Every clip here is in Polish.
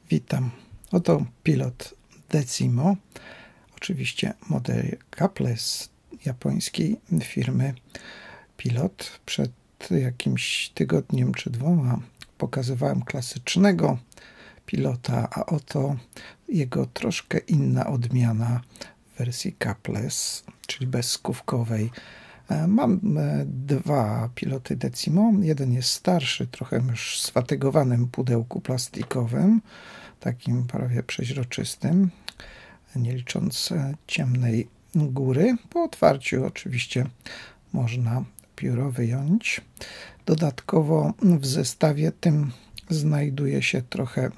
Witam. Oto pilot Decimo, oczywiście model Capless japońskiej firmy Pilot. Przed jakimś tygodniem czy dwoma pokazywałem klasycznego Pilota, a oto jego troszkę inna odmiana w wersji Capless, czyli bezskówkowej. Mam dwa piloty Decimo. Jeden jest starszy, trochę już w sfatygowanym pudełku plastikowym, takim prawie przeźroczystym, nie licząc ciemnej góry. Po otwarciu oczywiście można pióro wyjąć. Dodatkowo w zestawie tym znajduje się trochę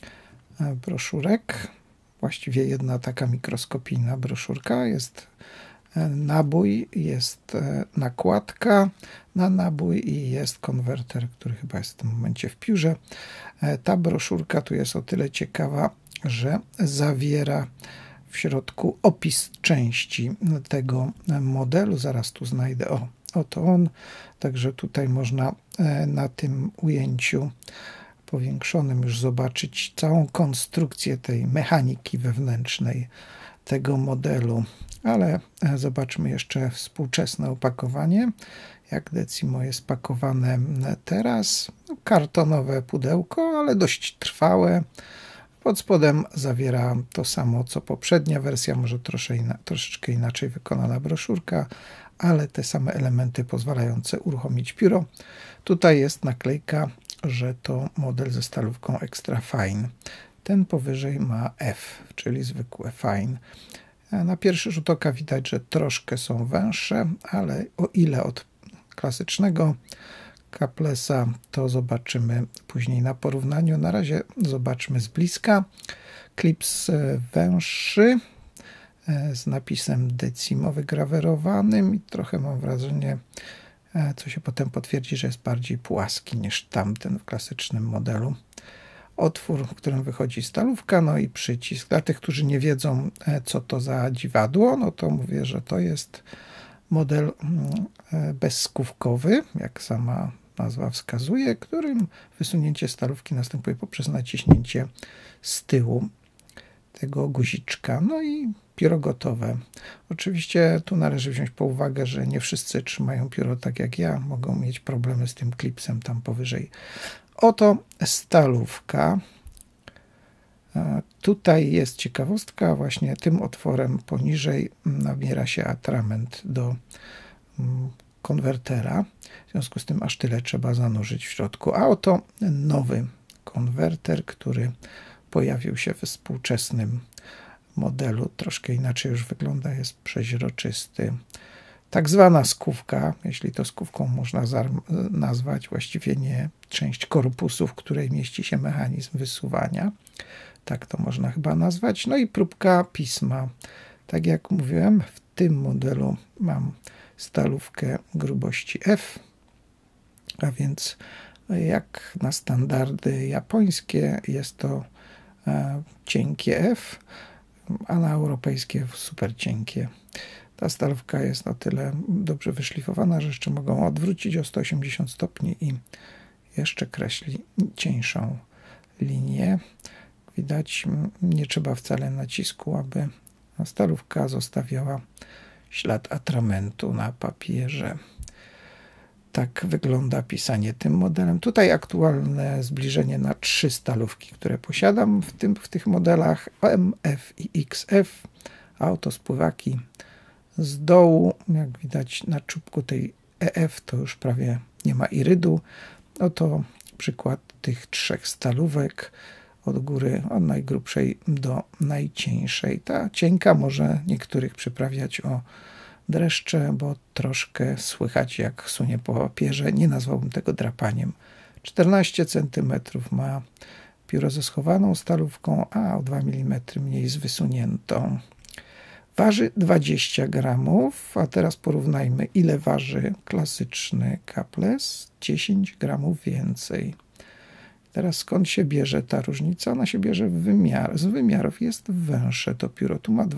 broszurek. Właściwie jedna taka mikroskopijna broszurka. Jest nabój, jest nakładka na nabój i jest konwerter, który chyba jest w tym momencie w piórze. Ta broszurka tu jest o tyle ciekawa, że zawiera w środku opis części tego modelu. Zaraz tu znajdę, oto on. Także tutaj można na tym ujęciu powiększonym już zobaczyć całą konstrukcję tej mechaniki wewnętrznej tego modelu. Ale zobaczmy jeszcze współczesne opakowanie, jak Decimo jest pakowane teraz. Kartonowe pudełko, ale dość trwałe. Pod spodem zawiera to samo, co poprzednia wersja, może troszeczkę inaczej wykonana broszurka, ale te same elementy pozwalające uruchomić pióro. Tutaj jest naklejka, że to model ze stalówką Extra Fine. Ten powyżej ma F, czyli zwykłe Fine. Na pierwszy rzut oka widać, że troszkę są węższe, ale o ile od klasycznego Caplessa, to zobaczymy później na porównaniu. Na razie zobaczmy z bliska. Klips węższy z napisem Decimo wygrawerowanym i trochę mam wrażenie, co się potem potwierdzi, że jest bardziej płaski niż tamten w klasycznym modelu. Otwór, w którym wychodzi stalówka, no i przycisk. Dla tych, którzy nie wiedzą, co to za dziwadło, no to mówię, że to jest model bezskówkowy, jak sama nazwa wskazuje, którym wysunięcie stalówki następuje poprzez naciśnięcie z tyłu tego guziczka. No i pióro gotowe. Oczywiście tu należy wziąć pod uwagę, że nie wszyscy trzymają pióro tak jak ja, mogą mieć problemy z tym klipsem tam powyżej. Oto stalówka. Tutaj jest ciekawostka, właśnie tym otworem poniżej nabiera się atrament do konwertera. W związku z tym aż tyle trzeba zanurzyć w środku. A oto nowy konwerter, który pojawił się we współczesnym modelu. Troszkę inaczej już wygląda, jest przeźroczysty. Tak zwana skówka, jeśli to skówką można nazwać, właściwie nie część korpusu, w której mieści się mechanizm wysuwania. Tak to można chyba nazwać. No i próbka pisma. Tak jak mówiłem, w tym modelu mam stalówkę grubości F, a więc jak na standardy japońskie jest to cienkie F, a na europejskie super cienkie. Ta stalówka jest na tyle dobrze wyszlifowana, że jeszcze mogą odwrócić o 180 stopni i jeszcze kreśli cieńszą linię. Widać, nie trzeba wcale nacisku, aby stalówka zostawiała ślad atramentu na papierze. Tak wygląda pisanie tym modelem. Tutaj aktualne zbliżenie na 3 stalówki, które posiadam w tych modelach M, F i XF. Autospływaki z dołu, jak widać na czubku tej EF, to już prawie nie ma irydu. Oto przykład tych 3 stalówek od góry, od najgrubszej do najcieńszej. Ta cienka może niektórych przyprawiać o dreszcze, bo troszkę słychać, jak sunie po papierze. Nie nazwałbym tego drapaniem. 14 cm ma pióro ze schowaną stalówką, a o 2 mm mniej z wysuniętą. Waży 20 gramów, a teraz porównajmy, ile waży klasyczny Capless. 10 gramów więcej. Teraz skąd się bierze ta różnica? Ona się bierze z wymiarów. Jest węższe to pióro. Tu ma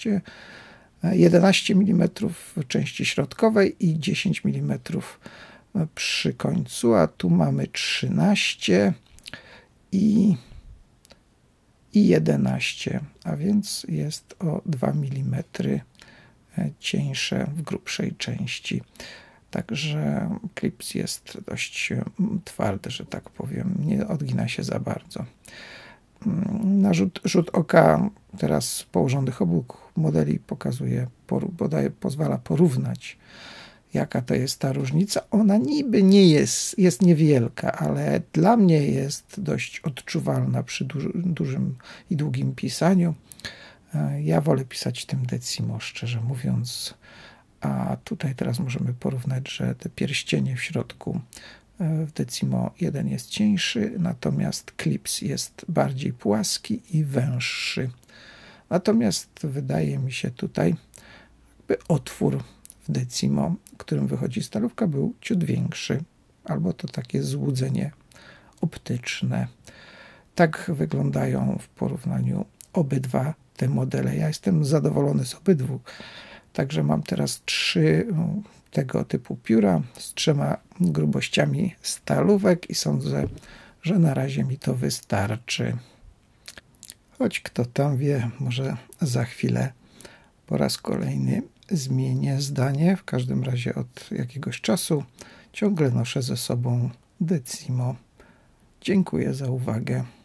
11 mm w części środkowej i 10 mm przy końcu, a tu mamy 13 i i 11, a więc jest o 2 mm cieńsze w grubszej części. Także klips jest dość twardy, że tak powiem, nie odgina się za bardzo. Na rzut oka teraz położonych obu modeli pokazuje, pozwala porównać, jaka to jest ta różnica. Ona niby nie jest niewielka, ale dla mnie jest dość odczuwalna przy dużym i długim pisaniu. Ja wolę pisać tym Decimo, szczerze mówiąc. A tutaj teraz możemy porównać, że te pierścienie w środku w Decimo 1 jest cieńszy, natomiast klips jest bardziej płaski i węższy. Natomiast wydaje mi się tutaj, jakby otwór w Decimo, którym wychodzi stalówka, był ciut większy, albo to takie złudzenie optyczne. Tak wyglądają w porównaniu obydwa te modele. Ja jestem zadowolony z obydwu. Także mam teraz 3 tego typu pióra z 3 grubościami stalówek i sądzę, że na razie mi to wystarczy. Choć kto tam wie, może za chwilę po raz kolejny zmienię zdanie. W każdym razie od jakiegoś czasu ciągle noszę ze sobą Decimo. Dziękuję za uwagę.